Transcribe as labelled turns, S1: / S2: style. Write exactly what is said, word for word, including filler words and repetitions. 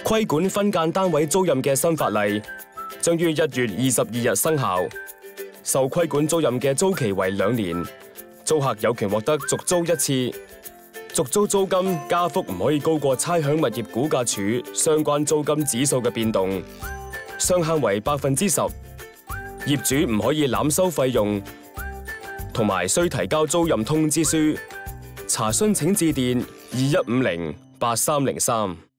S1: 規管分間單位租賃嘅新法例將於一月二十二日生效。受規管租賃嘅租期為兩年，租客有權獲得續租一次。續租租金加幅唔可以高過差餉物業估價署相關租金指數嘅變動，上限為百分之十。業主唔可以濫收費用，同埋需提交租賃通知書。查詢請致電二一五零八三零三。